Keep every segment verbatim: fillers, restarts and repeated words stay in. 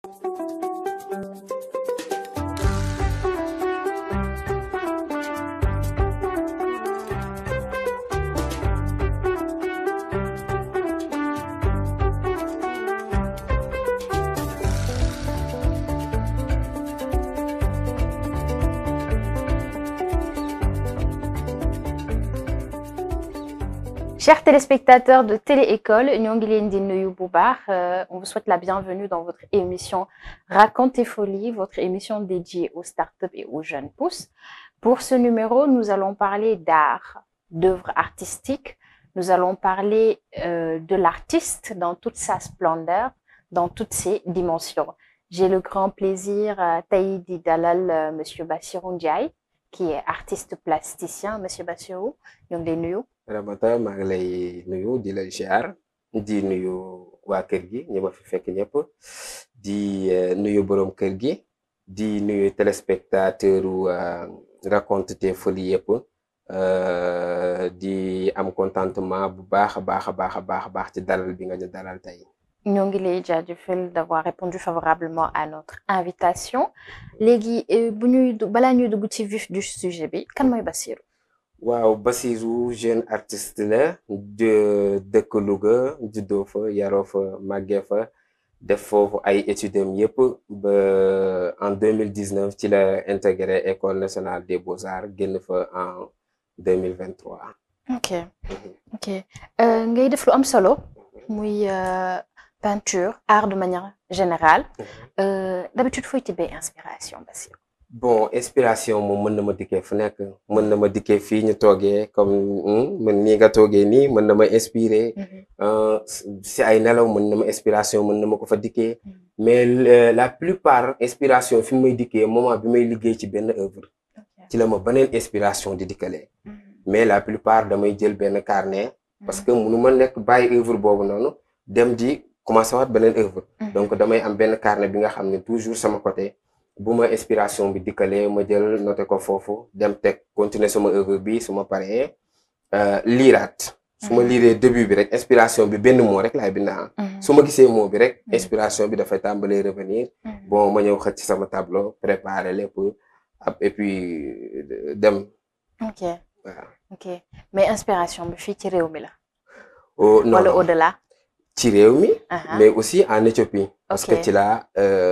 Chers téléspectateurs de Télé-École, ñoo ngi leen di nuyu bu baax. On vous souhaite la bienvenue dans votre émission Raconter Folie, votre émission dédiée aux startups et aux jeunes pousses. Pour ce numéro, nous allons parler d'art, d'œuvres artistiques. Nous allons parler euh, de l'artiste dans toute sa splendeur, dans toutes ses dimensions. J'ai le grand plaisir euh, tey di dalal euh, Monsieur Bassirou Ndiaye, qui est artiste plasticien. Monsieur Bassirou, ñoo ngi lay nuyu. Ramata maa ngi lay nuyu di la ziar di nuyu waa kër gi ñi ma fi fekk ñëpp di nuyu borom kër gi di nuyu téléspectateur u Raconter Folie yëpp di am contentement bu baax a baax a baax a baax a baax ci dalal bi nga ñu dalal tey. ñoo ngi lay jaajëfal d'avoir répondu favorablement à notre invitation. Léegi bu ñuy balaa ñuy dugg ci vif du sujet bi kan mooy Bassirou. waaw Bassirou jeune artiste la de dëkk Louga juddoo fa yaroo fa màggee fa def foofu ay études am yëpp ba en deux mille dix-neuf ci la intégré école nationale des beaux-arts génn fa en deux mille vingt-trois. ok ok ngay def lu am solo muy peinture art de manière générale d'habitude fooy tibbee inspiration Bassirou. bon inspiration moom mën na ma dikkee fu nekk mën na ma dikkee fii ñu toogee comme mën nii nga toogee nii mën na ma inspiré si ay nelaw mën na ma inspiration mën na ma ko fa dikkee mais la plupart inspiration fi may dikkee moment bi may liggéey ci benn œuvre ci la ma beneen inspiration di dikkalee mais la plupart damay jël benn carnet parce que mënu ma nekk bàyyi œuvre boobu noonu dem di commencé waat beneen œuvre donc damay am benn carnet bi nga xam ne toujours sama côté bu ma inspiration bi dikkalee ma jël noté ko foofu dem teg continuer sama œuvre bi su ma paree liiraat su ma liiree début bi rek inspiration bi benn mot rek laay bindaa su ma gisee mot bi rek inspiration bi dafay tàmbalee revenir bon ma ñëw xëcc ci sama tableau préparer lépp et puis dem. ok waaw ok mais inspiration bi fii ci réew mi la. oh non wala au-delà. ci réew mi. mais aussi en Éthiopie. parce que ci la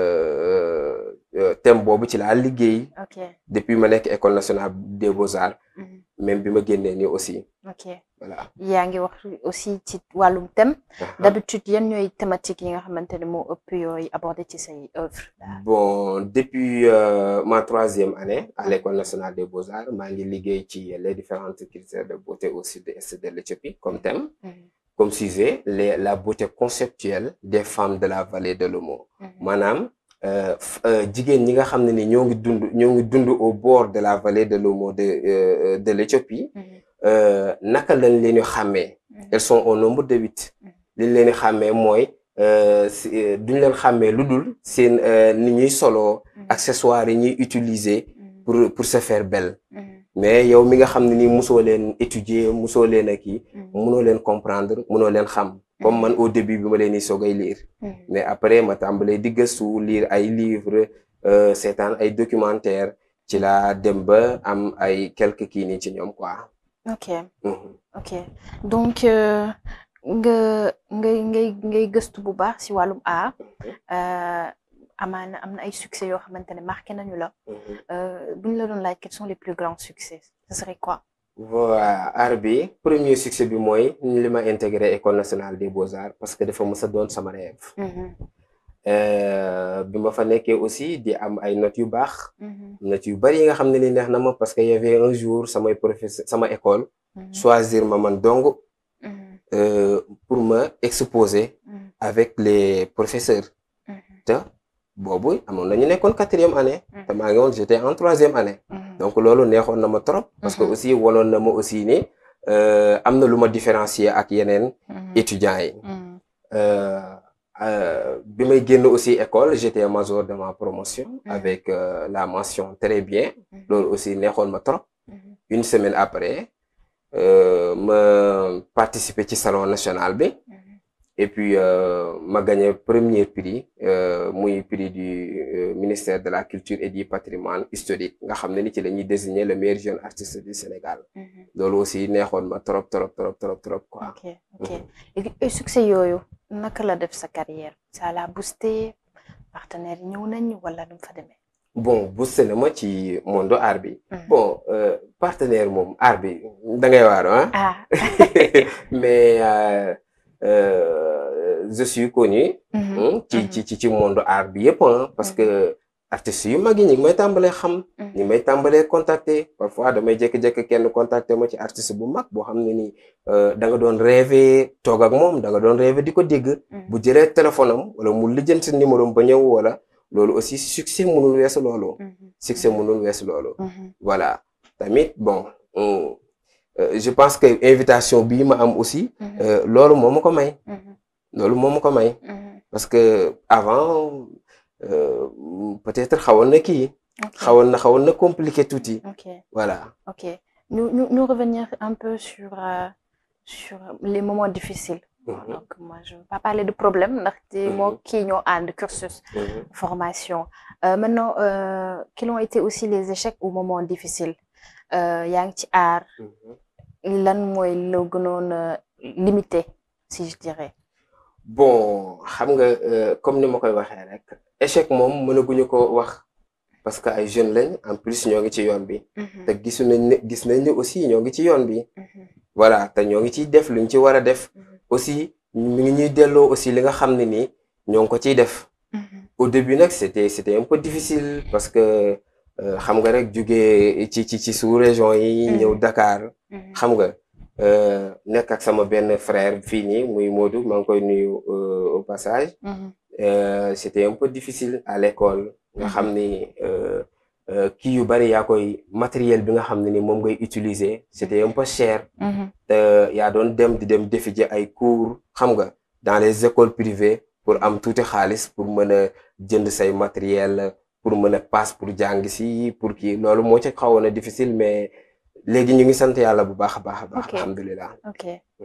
thème boobu ci laa liggéey. depuis ma nekk école nationale des beaux-arts. même bi ma génnee nii aussi. ok voilà. yaa ngi wax aussi ci wàllum thème. d'habitude yan ñooy thématique yi nga xamante ne moo ëpp yooyu abordé ci say œuvres. bon depuis euh, ma troisième année à l'école nationale des beaux-arts maa ngi liggéey ci les différentes critères de beauté au sud-est de l'Éthiopie comme thème. comme sujet les la beauté conceptuelle des femmes de la vallée de l'Omo. maanaam jigéen ñi nga xam ne ni ñoo ngi dund ñoo ngi dund au bord de la vallée de l'Omo de de l'Éthiopie. naka lañ leen di xàmmee. elles sont au nombre de huit. liñ leen di xàmmee mooy duñ leen xàmmee lu dul seen ni ñuy solo accessoires yi ñuy utiliser pour pour se faire belle. mais yow mi nga xam ne ni musoo leen étudier musoo leen a kii munoo leen comprendre munoo leen xam comme man au début bi ma leen di soogay lire mais après ma tàmbalee di gëstu lire ay livres seetaan ay documentaires ci la dem ba am ay quelques kii nii ci ñoom quoi. ok ok donc nga ngay ngay ngay gëstu bu baax si wàllum art. amaana am na ay succès yoo xamante ne marqué nañu la. bu ñu la doon laaj quels sont les plus grands succès ce serait quoi. voilà art bi premier succès bi mooy li ma intégré école nationale des beaux-arts parce que dafa mës a doon sama rêve. bi ma fa nekkee aussi di am ay notes yu baax. notes yu bari yi nga xam ne ni neex na ma parce que y avait un jour samay professeur sama école. choisir ma man dong. pour me exposer. avec les professeurs. te boobu amoon nañu nekkoon quatrième année. te maa ngi woon j'étais en troisième année. donc loolu neexoon na ma trop. parce que aussi waloon na ma aussi ni am na lu ma différencier ak yeneen étudiants yi. bi may génn aussi école j'étais major de ma promotion. avec la mention très bien. loolu aussi neexoon ma trop. une semaine après ma participer ci salon national bi. et puis euh, ma gagné premier prix euh, muy prix du euh, ministère de la culture et du patrimoine historique nga xam ne ni ci la ñuy désigner le meilleur jeune artiste du Sénégal. loolu aussi neexoon ma trop trop trop trop trop quoi. ok ok et succès yooyu naka la def sa carrière ça l'a boosté partenaire yi ñëw nañ wala nu mu fa demee. bon boosté na ma ci monde art bi. bon euh, partenaire moom art bi da ngay waaru ah. mais. Euh, Euh, je suis connu. ci ci ci ci monde art bi yëpp parce que artistes yu mag yi ñi ngi may tàmbalee xam. ñi may tàmbalee contacter parfois damay jékki-jékki kenn contacter ma ci artiste bu mag boo xam ne ni da nga doon rêver toog ak moom da nga doon rêver di ko dégg. bu jëlee téléphone am wala mu lijjanti numéro am ba ñëw wala loolu aussi succès mënul weesu loolu. succès mënul weesu loolu. voilà tamit bon. Euh, je pense que invitation bii ma am aussi. Euh, loolu moo ma ko may. loolu moo ma ko may. parce que avant euh, peut-être xawoon na kii. xawoon na xawoon na compliqué tuuti. voilà. ok nous nous nous revenir un peu sur euh, sur les moments difficiles. Mm-hmm. donc moi je ne vais pas parler de problème ndaxte moo kii ñoo ànd cursus. Mm-hmm. formation euh, maintenant euh, quels ont été aussi les échecs au moment difficile. yaa ngi ci aar. lan mooy loo gënoon limité si je dirais. bon xam nga comme ni ma koy waxee rek échec moom mënaguñu ko wax parce que ay jeunes lañ en plus ñoo ngi ci yoon bi. te gisu nañ ne gis nañ ne aussi ñoo ngi ci yoon bi. voilà te ñoo ngi ciy def luñ ci war a def. aussi mi ngi ñuy delloo aussi li nga xam ne nii ñoo ngi ko ciy def. au début nag c'était c'était un peu difficile parce que. xam nga rek jugee ci ci ci sous région yi ñëw Dakar. xam nga nekk ak sama benn frère fii nii muy Modou maa ngi koy nuyu au passage. c'était un peu difficile à l'école nga xam ni kii yu bari yaa koy matériel bi nga xam ne ni moom ngay utiliser c'était un peu cher. te yaa doon dem di dem defi ji ay cours xam nga dans les écoles privées pour am tuuti xaalis pour mën a jënd say matériel. pour mën a passe pour jàng si pour kii loolu moo ci xawoon a difficile mais léegi ñu ngi sant yàlla bu baax a baax a baax. alhamdulilah. ok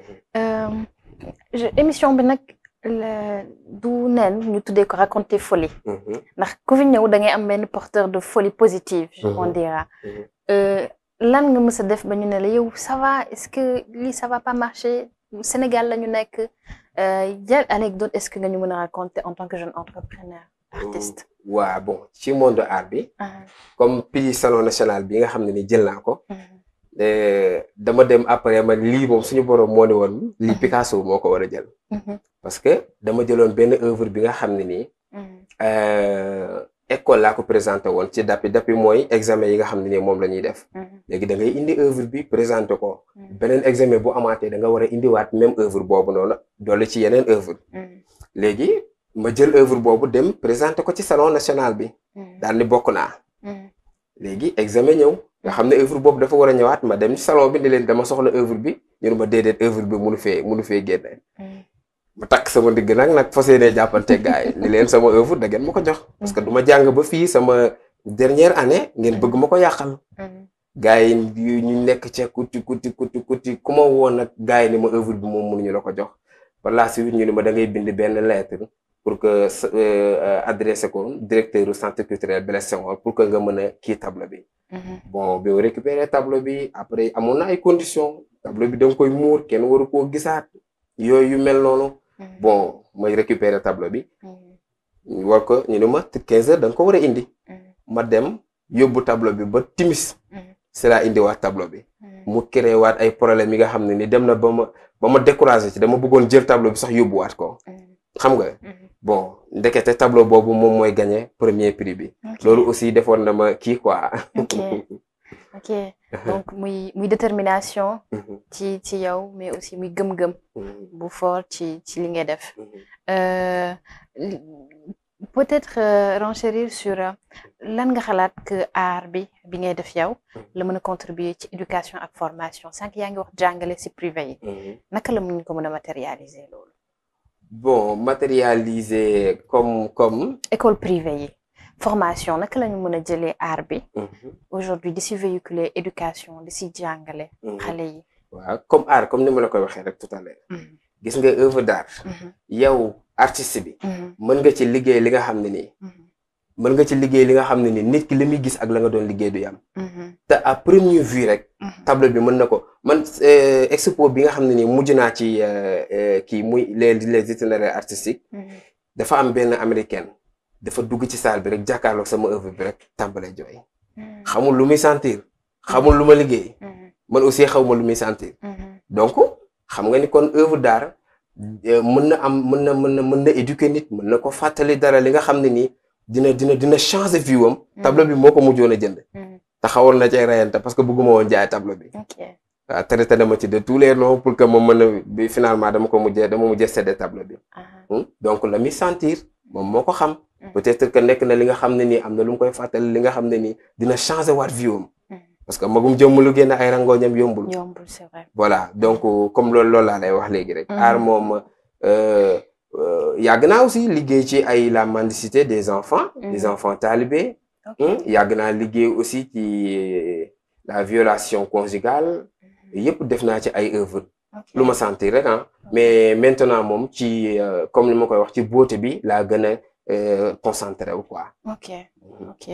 émission bi nag du neen ñu tuddee ko raconter folie. ndax ku fi ñëw da ngay am benn porteur de folie positive. on dira. lan nga mës a def ba ñu ne la yow ça va est-ce que lii ça va pas marcher Sénégal la ñu nekk yan anecdote est-ce que nga ñu mën a raconter en tant que jeune entrepreneur artiste. waaw bon ci monde art bi. comme prix salon national bi nga xam ne ni jël naa ko. dama dem après man lii moom suñu borom moo ne woon lii Picasso moo ko war a jël. parce que dama jëloon benn œuvre bi nga xam ne nii. école laa ko présenté woon ci DAPI DAPI mooy examen yi nga xam ne nii moom la ñuy def. léegi da ngay indi œuvre bi présenté ko. beneen examen bu amaatee da nga war a indiwaat même œuvre boobu noonu dolli ci yeneen œuvre. léegi. ma jël œuvre boobu dem présenté ko ci salon national bi. daal ni bokk naa. léegi examen ñëw nga xam ne œuvre boobu dafa war a ñëwaat ma dem ci salon bi ni leen dama soxla œuvre bi ñu ne ma déedéet œuvre bi munu fee munu fee génne. ma takk sama ndigg nag nag fas yéenee jàppante gars yi ni leen sama œuvre da ngeen ma ko jox. parce que du ma jàng ba fii sama dernière année ngeen bëgg ma ko yàqal. gars yi ñu nekk ca kuti kuti kuti kuti ku ma woon nag gars yi ni ma œuvre bi moom mënuñu la ko jox par la suite ñu ne ma da ngay bind benn lettre. pour que euh, adressé ko directeur du centre culturel Blaise Senghor pour que nga mën a kii tableau bi. bon bi ma récupéré tableau bi après amoon na ay conditions tableau bi da nga koy muur kenn waru koo gisaat yooyu yu mel noonu. bon may récupéré tableau bi. war ko ñu ne ma quinze heures da nga ko war a indi. ma dem yóbbu tableau bi ba timis. c'est la indiwaat tableau bi. mu créé waat ay problèmes yi nga xam ne ni dem na ba ma ba ma découragé ci dama bëggoon jël tableau bi sax yóbbuwaat ko. xam nga. bon ndekete tableau boobu moom mooy gagné premier prix bi. loolu aussi defoon na ma kii quoi. ok ok donc muy muy détermination. ci ci yow mais aussi muy gëm-gëm. bu fort ci ci li ngay def. peut-être renchérir sur lan nga xalaat que art bi bi ngay def yow. la mën a contribuer ci éducation ak formation sànq yaa ngi wax jàngale ci privé yi. naka la mun ko mën a matérialiser loolu. bon matérialiser comme comme. école privée yi formation naka la ñu mën a jëlee art bi. aujourd'hui di si véhiculer éducation di si jàngale. xale yi. waaw comme art comme ni ma la koy waxee rek tout à l'heure gis nga œuvre d'art yow artiste bi mën nga ci liggéey li nga xam ne nii mën nga ci liggéey li nga xam ne nii nit ki li muy gis ak la nga doon liggéey du yam te à première vue rek tableau bi mën na ko man expo bi nga xam ne nii mujj naa ci kii muy les les itinéraires artistiques dafa am benn américaine dafa dugg ci salle bi rek jàkkaarloog sama œuvre bi rek tàmbalee jooy xamul lu muy sentir xamul lu ma liggéey man aussi xaw ma lu muy sentir donc xam nga ni kon œuvre d'art mën na am mën na mën na mën na éduquer nit mën na ko fàttali dara li nga xam ne nii dina dina dina changer vue am tableau bi moo ko mujjoon a jënd te xawoon na cay rayante parce que bëgguma woon jaay tableau bi waaw traité na ma ci de tous les noms pour que ma mën a bi finalement dama ko mujjee dama mujjee cédé tableau bi donc la muy sentir moom moo ko xam peut-être que nekk na li nga xam ne nii am na lu mu koy fàttali li nga xam ne nii dina changer waat vue am parce que magum jëmm lu génn ay rangooñam yombul yombul c'est vrai voilà donc comme loolu loolu laa lay wax léegi rek art moom yàgg naa aussi liggéey ci ay la mendicité des enfants des enfants talibés yàgg naa liggéey aussi ci la violation conjugale yëpp def naa ci ay œuvre lu ma sentir rek ah mais maintenant moom ci comme li ma koy wax ci beauté bi laa gën a concentré wu quoi ok ok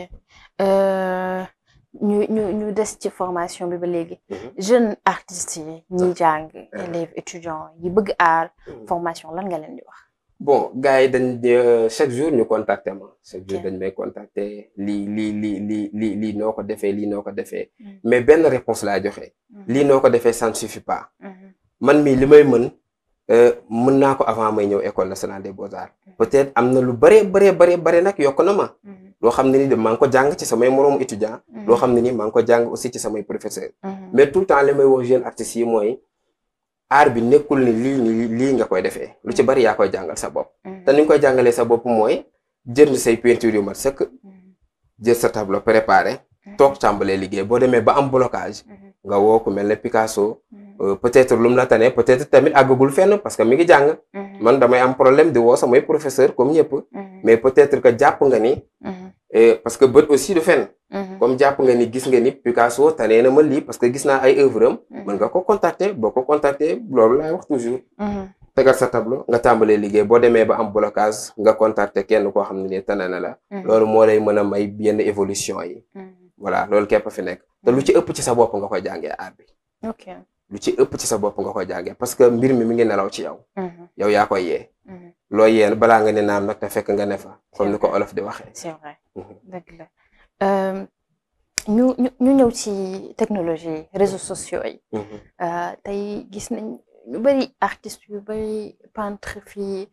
ñu ñu ñu des ci formation bi ba léegi jeune artistes yi ñi jàng élèves étudiants yi bëgg art formation lan nga leen di wax bon gars yi dañ chaque jour ñu contacter ma chaque jour dañ may contacter lii lii lii lii lii lii noo ko defee lii noo ko defee mais benn réponse laa joxe lii noo ko defee ça ne suffit pas man mii li may mën mën naa ko avant may ñëw école nationale des beaux-arts peut-être am na lu bëree bëree bëree bëri nag yokk na ma loo xam ne ni de maa ngi ko jàng ci samay moroomu étudiant loo xam ne ni maa ngi ko jàng aussi ci samay professeur mais tout le temps li may wax jeune artistes yi mooy art bi nekkul ni lii ni lii nga koy defee lu ci bari yaa koy jàngal sa bopp te ni nga koy jàngalee sa bopp mooy jënd say peinture yu mat sëkk jël sa tableau préparé toog tàmbalee liggéey boo demee ba am blocage nga woo ku mel ne Picasso peut-être lu mu la tane peut-être tamit àggagul fenn parce que mi ngi jàng man damay am problème di woo samay professeur comme ñëpp mais peut-être que jàpp nga ni parce que bët aussi du fenn comme jàpp nga ni gis nga ni Picasso tanee na ma lii parce que gis naa ay œuvre am mën nga ko contacter boo ko contacter loolu laay wax toujours tegal sa tableau nga tàmbalee liggéey boo demee ba am blocage nga contacter kenn koo xam ne ni tane na la loolu moo lay mën a may yenn évolution yi voilà loolu képp fi nekk te lu ci ëpp ci sa bopp nga koy jàngee art bi lu ci ëpp ci sa bopp nga koy jàngee parce que mbir mi mi ngi nelaw ci yow yow yaa koy yee loo yee balaa nga ne naam nag te fekk nga ne fa comme ni ko olof di waxee c'est vrai dëgg la ñu ñu ñu ñëw ci technologie réseaux sociaux yi tey gis nañ ñu bëri artistes yu bëri peintre fii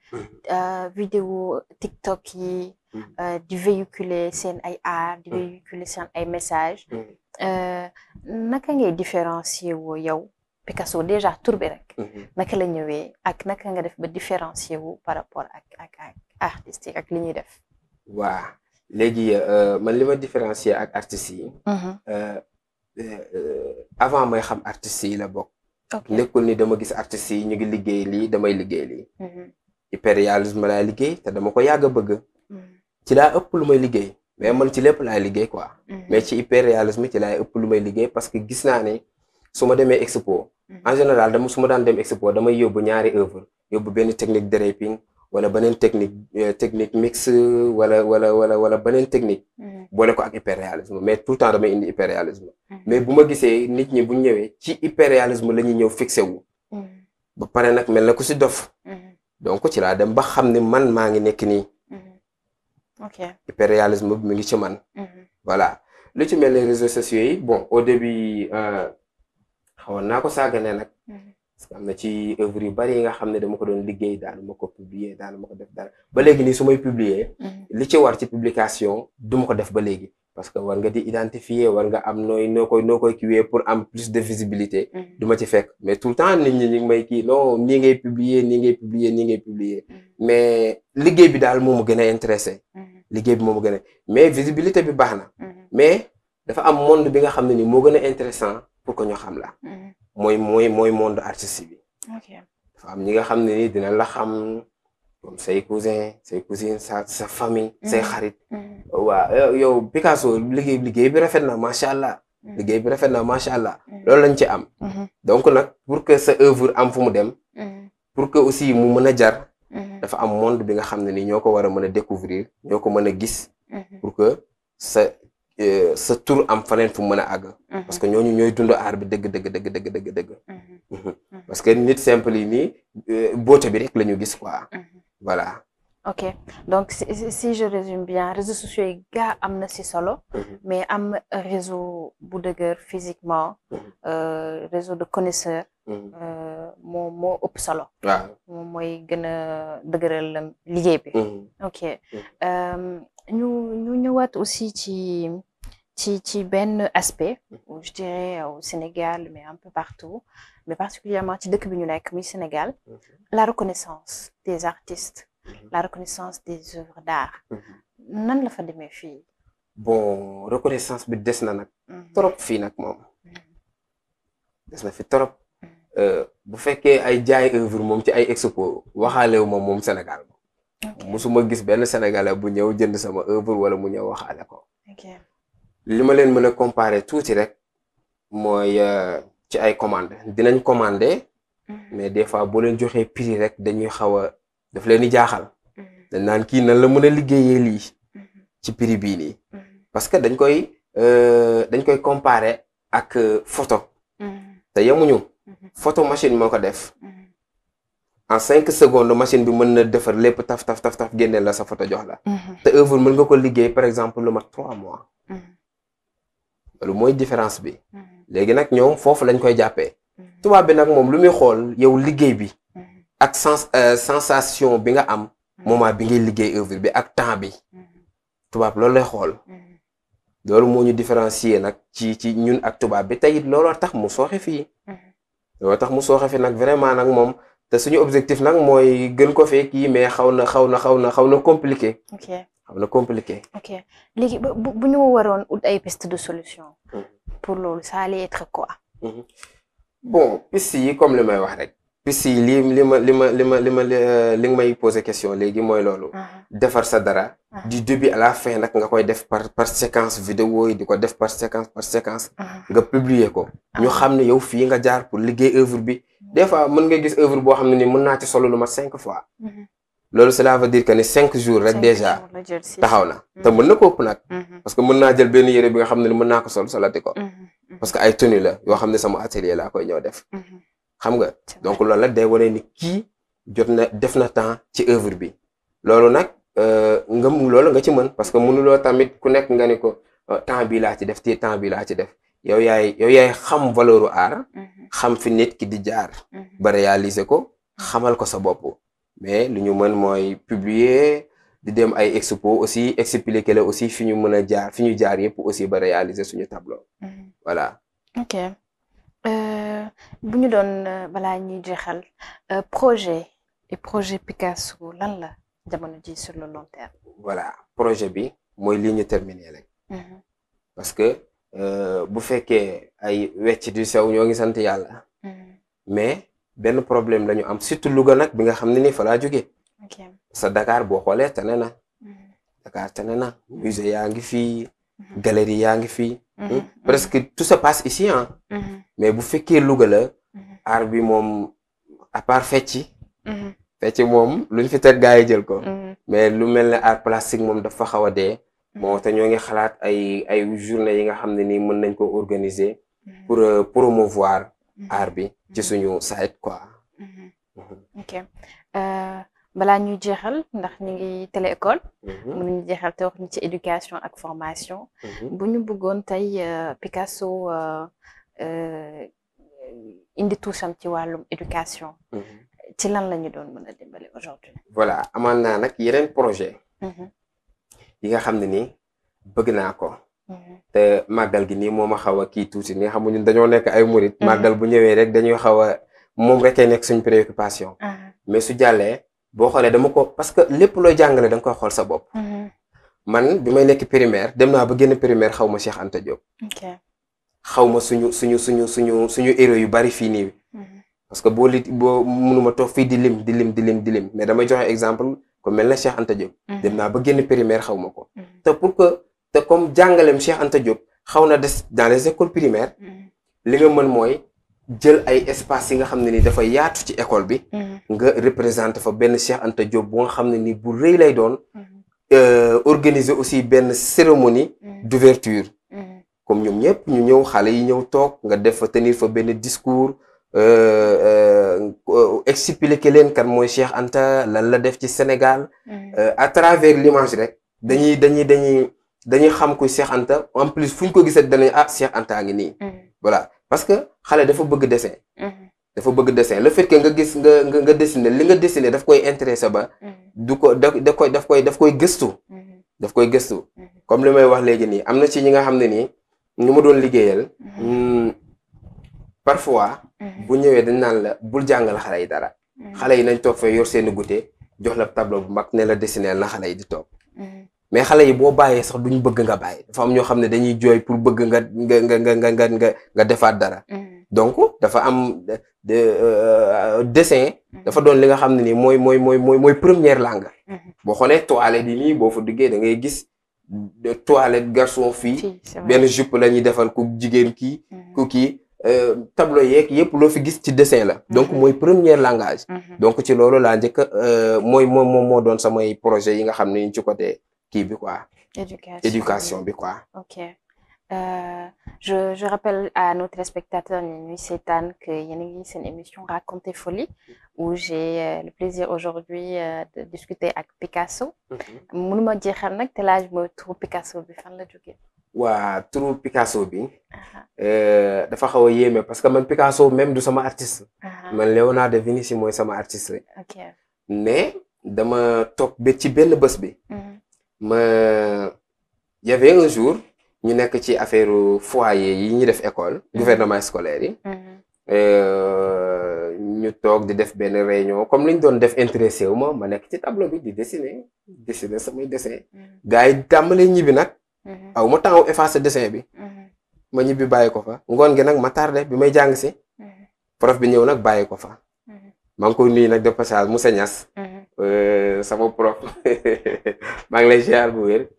vidéo TikTok yi di véhiculer seen ay art di véhiculer seen ay message naka ngay différencier woo yow Picasso déjà tur bi rek naka la ñëwee ak naka nga def ba différencier wu par rapport ak ak ak artistes yi ak li ñuy def waaw léegi man li ma différencier ak artistes yi avant may xam artistes yi la bokk nekkul ni dama gis artistes yi ñu ngi liggéey lii damay liggéey lii hyperréalisme laa liggéey te dama ko yàgg a bëgg ci laa ëpp lu may liggéey mais man ci lépp laay liggéey quoi mais ci hyperréalisme ci laay ëpp lu may liggéey parce que gis naa ne su ma demee expo en général dama su ma daan dem expo damay yóbbu ñaari œuvre yóbbu benn technique draping wala beneen technique technique mix wala wala wala wala beneen technique boole ko ak hyperréalisme mais tout le temps damay indi hyperréalisme mais bu ma gisee nit ñi bu ñëwee ci hyperréalisme la ñuy ñëw fixé wu ba pare nag mel na ku si dof donc ci laa dem ba xam ne man maa ngi nekk nii hyperréalisme bi mi ngi ci man voilà lu ci mel ne réseaux sociaux yi bon au début xawoon naa ko sàggane nag parce que am na ci œuvre yu bari yi nga xam ne dama ko doon liggéey daal ma ko publier daal ma ko def dara ba léegi nii su may publier li ci war ci publication du ma ko def ba léegi parce que war nga di identifier war nga am nooy noo koy noo koy kiiwee pour am plus de visibilité du ma ci fekk mais tout le temps nit ñi ñu ngi may kii non nii ngay publier nii ngay publier nii ngay publier mais liggéey bi daal moo ma gën a intéressé liggéey bi moo ma gën a mais visibilité bi baax na mais dafa am monde bi nga xam ne ni moo gën a intéressant pour que ñu xam la mooy mooy mooy monde artiste bi dafa am ñi nga xam ne ni dina la xam comme say cousin say cousine sa sa famille say xarit waaw yow Picasso liggéey liggéey bi rafet na macha allah liggéey bi rafet na macha allah loolu lañ ci am donc nag pour que sa œuvre am fu mu dem pour que aussi mu mën a jar dafa am monde bi nga xam ne ni ñoo ko war a mën a découvrir ñoo ko mën a gis pour que sa sa tur am faneen fu mën a àgg parce que ñooñu ñooy dund aar bi dëgg dëgg dëgg dëgg dëgg dëgg dëgg parce que nit simple yi nii beauté bi rek la ñu gis quoi voilà. ok donc si, si je résume bien réseaux sociaux yi gaa am na si solo mais am réseau bu dëgër physiquement euh, réseau de connaisseurs moo moo ëpp solo waaw moom mooy gën a dëgëral liggéey bi ok ñu ñu ñëwaat aussi ci ci ci benn aspect je dirais au Sénégal mais un peu partout mais particulièrement ci dëkk bi ñu nekk muy Sénégal la reconnaissance des artistes la reconnaissance des œuvres d'art nan la fa demee fii bon reconnaissance bi des na nag trop fii nag moom des na fi trop bu fekkee ay jaay œuvre moom ci ay expo waxaalewu moom moom Sénégal musuma gis benn Sénégalais bu ñëw jënd sama œuvre wala mu ñëw waxaale ko li ma leen mën a comparer tuuti rek mooy ci ay commande dinañ commander mais des fois boo leen joxee prix rek dañuy xaw a daf leen di jaaxal dañ naan kii nan la mën a liggéeyee lii ci prix bii nii parce que dañ koy dañ koy comparer ak photo te yemuñu photo machine moo ko def en cinq secondes machine bi mën na defar lépp taf taf taf taf génneel la sa photo jox la te œuvre mën nga ko liggéey par exemple lu mat trois mois loolu mooy différence bi léegi nag ñoom foofu lañ koy jàppee tubaab bi nag moom lu muy xool yow liggéey bi ak sens sensation bi nga am moment bi ngay liggéey œuvre bi ak temps bi tubaab loolu lay xool loolu moo ñu différencier nag ci ci ñun ak tubaab bi tey it looloo tax mu sooxe fii looloo tax mu sooxe fii nag vraiment nag moom te suñu objectif nag mooy gën ko fee kii mais xaw na xaw na xaw na xaw na compliqué xaw na compliqué ok léegi bu bu ñu waroon ut ay piste de solution pour loolu ça allait être quoi bon piste yi comme li may wax rek piste yi li li ma li ma li ma li ma li nga may poser question léegi mooy loolu defar sa dara du début à la fin nag nga koy def par par séquence vidéo yi di ko def par séquence par séquence nga publier ko ñu xam ne yow fii nga jaar pour liggéey œuvre bi des fois mën nga gis œuvre boo xam ne ni mën naa ci solo lu mat cinq fois loolu cela veut dire que ni cinq jours rek déjà taxaw na te mën na ko ëpp nag parce que mën naa jël benn yére bi nga xam ne ni mën naa ko sol solati ko parce que ay tenue la yoo xam ne sama atelier laa koy ñëw def xam nga donc loolu la day wane ni kii jot na def na temps ci œuvre bi loolu nag nga loolu nga ci mën parce que mënuloo tamit ku nekk nga ni ko temps bi laa ci def ti temps bi laa ci def yow yaay yow yaay xam valeur u art xam fi nit ki di jaar ba réaliser ko xamal ko sa bopp mais lu ñu mën mooy publier di dem ay expo aussi expliquer la aussi fi ñu mën a jaar fi ñu jaar yëpp aussi ba réaliser suñu tableau voilà ok bu ñu doon balaa ñuy jeexal projet et projet Picasso lan la jamono ji sur le long terme voilà projet bi mooy li ñu terminer rek parce que bu fekkee ay wecc du sew ñoo ngi sant yàlla mais benn problème la ñu am surtout Louga nag bi nga xam ne ni fa laa jógee sa Dakar boo xoolee tane na Dakar tane na musée yaa ngi fii galerie yaa ngi fii presque tout se passe ici ah mais bu fekkee Louga la art bi moom à part fecci fecci moom luñ fi teg gaa yi jël ko mais lu mel ne art plastique moom dafa xaw a dee moo te ñoo ngi xalaat ay ay journée yi nga xam ne nii mën nañ ko organiser pour promouvoir art bi ci suñu site quoi. ok balaa ñuy jeexal ndax ñu ngi télé école. mënuñu jeexal te wax ñu ci éducation ak formation. bu ñu bëggoon tey Picasso indi tuusam ci wàllum éducation. ci lan la ñu doon mën a dimbali aujourd'hui. voilà amaan naa nag yeneen projet. yi nga xam ne ni bëgg naa ko. te màggal gi nii moom a xaw a kii tuuti nii xamuñu dañoo nekk ay murit màggal bu ñëwee rek dañuy xaw a moom rek nekk suñ préoccupation mais su jàllee boo xoolee dama ko parce que lépp looy jàngale da nga koy xool sa bopp man bi may nekk primaire dem naa ba génn primaire xaw ma Cheikh Anta Diop xaw ma suñu suñu suñu suñu suñu héros yu bari fii nii parce que boo li boo mënuma toog fii di lim di lim di lim di lim mais damay joxe exemple comme mel na Cheikh Anta Diop dem naa ba génn primaire xaw ma ko te pour que te comme jàngaleem Cheikh Anta Diop xaw na des dans les écoles primaires li nga mën mooy jël ay espace yi nga xam ne ni dafa yaatu ci école bi nga représenté fa benn Cheikh Anta Diop bu nga xam ne ni bu rëy lay doon organiser aussi benn cérémonie d'ouverture comme ñoom ñëpp ñu ñëw xale yi ñëw toog nga def fa tenir fa benn discours expliquer leen kan mooy Cheikh Anta lan la def ci Sénégal à travers l'image rek dañuy dañuy dañuy dañuy xam kuy Cheikh Anta en plus fu ñu ko gisee danañ ah Cheikh Anta ngi nii voilà parce que xale dafa bëgg dessin dafa bëgg dessin le fait que nga gis nga nga nga dessiner li nga dessiner daf koy intéressé ba du ko da da koy daf koy daf koy gëstu daf koy gëstu comme li may wax léegi nii am na ci ñi nga xam ne nii ñu ma doon liggéeyal parfois bu ñëwee dañ naan la bul jàngal xale yi dara xale yi nañ toog fee yor seeni goûter jox la tableau bu mag ne la dessiner na xale yi di toog mais xale yi boo bàyyee sax duñ bëgg nga bàyyi dafa am ñoo xam ne dañuy jooy pour bëgg nga nga nga nga nga nga nga defaat dara donc dafa am dessin dafa doon li nga xam ne nii mooy mooy mooy mooy mooy première langue boo xoolee toilette yi nii boo fa duggee da ngay gis toilette garçon fille benn jupe la ñuy defal ku jigéen kii ku kii tableau yeeg yëpp loo fi gis ci dessin la donc mooy premier langage donc ci loolu laa njëkk mooy moo moo moo doon samay projet yi nga xam ne ñu ci côté kii bi quoi éducation bi quoi ok euh, je je rappelle à nos téléspectateurs ñi ñuy seetaan que yéen a ngi seen émission Raconter Folie où j'ai euh, le plaisir aujourd'hui euh, de discuter ak Picasso mënuma jeexal nag te laaj ma turu Picasso bi fan la jógee waa turu Picasso bi dafa xaw a yéeme parce que man Picasso même du sama artiste man Léonard de Vinci mooy sama artiste ok mais dama toog ba ci benn bés bi ma y avait un jour ñu nekk ci affaire foyer yi ñu def école gouvernement scolaire yi ñu toog di def benn réunion comme li ñu doon def intéressé wu ma ma nekk ci tableau bi di dessiner dessiner samay dessin gars yi tàmbalee ñibbi nag aw ma temps effacer dessin bi ma ñibbi bàyyi ko fa ngoon gi nag ma tardé bi may jàng si prof bi ñëw nag bàyyi ko fa maa ngi ko nuyu nag de passage Moussa Niass sama prof maa ngi lay ziar bu wér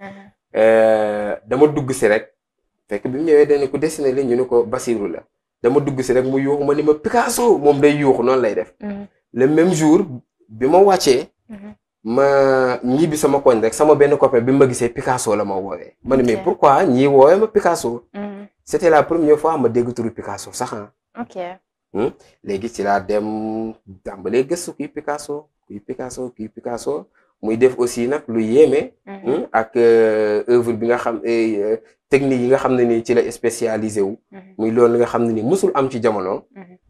dama dugg si rek fekk bi mu ñëwee dañu ko dessiné li ñu ne ko Basirou la dama dugg si rek mu yuuxu ma ni ma Picasso moom day yuuxu noonu lay def le même jour bi ma wàccee ma ñibbi sama koñ rek sama benn copain bi ma gisee Picasso la ma woowee ma ne mais pourquoi ñii woowee ma Picasso c'était la première fois ma dégg turu Picasso sax ok léegi ci laa dem tàmbalee gëstu kuy Picasso kuy Picasso kuy Picasso muy def aussi nag lu yéeme ak œuvre bi nga xam technique yi nga xam ne ni ci la spécialisé wu muy loolu nga xam ne ni musul am ci jamono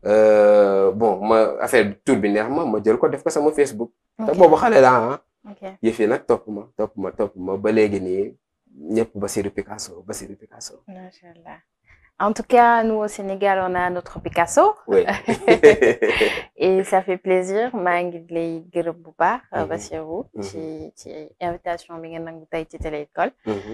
bon ma affaire tour bi neex ma ma jël ko def ko sama Facebook te boobu xale la yëf yi nag topp ma topp ma topp ma ba léegi nii ñëpp Basirou Picasso Basirou Picasso machallah. En tout cas, nous au Sénégal, on a notre Picasso. Oui. Et ça fait plaisir. maa ngi lay gërëm bu baax Basirou ci ci invitation bi ngeen nangu tey ci Télé École.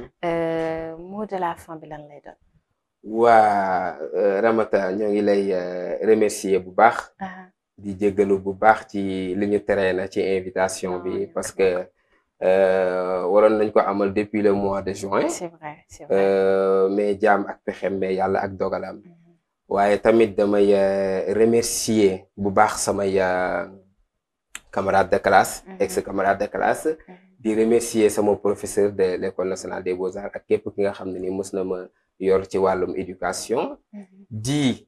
Mot de la fin bi lan lay doon. waa Ramata ñoo ngi lay remercier bu baax. di jéggalu bu baax ci li ñu tere na ci invitation bi parce que waroon nañ ko amal depuis le mois de juin. c'est vrai c'est vrai. mais jaam ak pexem mais yàlla ak dogalam. waaye tamit damay remercier bu baax samay camarade de classe. ex camarade de classe. di remercier sama professeur de l'école nationale des beaux-arts ak képp ki nga xam ne ni mës na ma yor ci wàllum éducation. di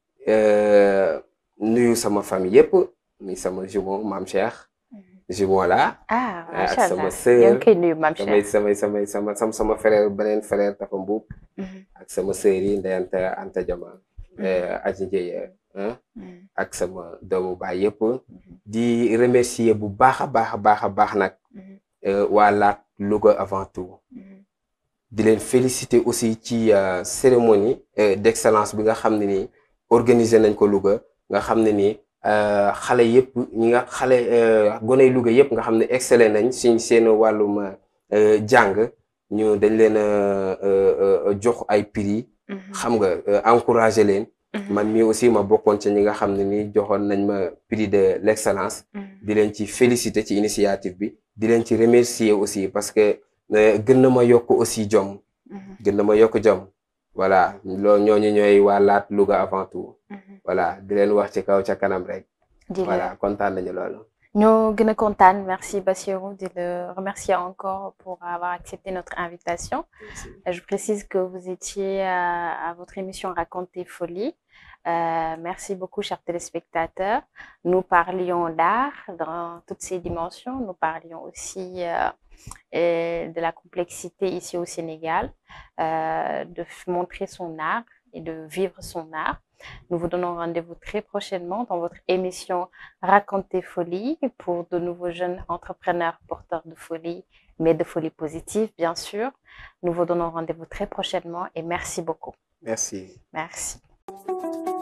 nuyu sama famille yëpp muy sama jumeau maam Cheikh. jumeau la. ah ak macha allah sama sœur yaa ngi koy nuyu maam samay Cheikh. samay samay sama sama sama frère beneen frère Tafa Mbuub ak sama sœur yi Ndeyanta Anta Jama Aji Ndiaye ak sama doomu baay yëpp di remercier bu baax a baax a baax a baax nag waa Laat Louga avant tout di leen féliciter aussi ci cérémonie d'excellence bi nga xam ne ni organiser nañ ko Louga nga xam ne ni xale yëpp ñi nga xale goney Louga yëpp nga xam ne excellé nañ suñ seen wàllum jàng ñu dañ leen a jox ay prix xam nga encourager leen man mii aussi ma bokkoon ci ñi nga xam ne ni joxoon nañ ma prix de l'excellence di leen ci féliciter ci initiative bi di leen ci remercier aussi parce que gën na ma yokk aussi jom gën na ma yokk jom voilà loolu ñooñu ñooy waa Laat Louga avant tout. voilà di leen wax ci kaw ca kanam rek. voilà kontaan nañu loolu. ñoo gën a kontaan merci Bassirou di le remercier encore pour avoir accepté notre invitation. Merci. Je précise que vous étiez à, à votre émission Raconte tes folies. Euh, merci beaucoup, chers téléspectateurs. Nous parlions d'art dans toutes ses dimensions. Nous parlions aussi euh, et de la complexité ici au Sénégal, euh, de montrer son art et de vivre son art. Nous vous donnons rendez-vous très prochainement dans votre émission Raconte tes folies pour de nouveaux jeunes entrepreneurs porteurs de folie, mais de folie positive, bien sûr. Nous vous donnons rendez-vous très prochainement et merci beaucoup. Merci. Merci.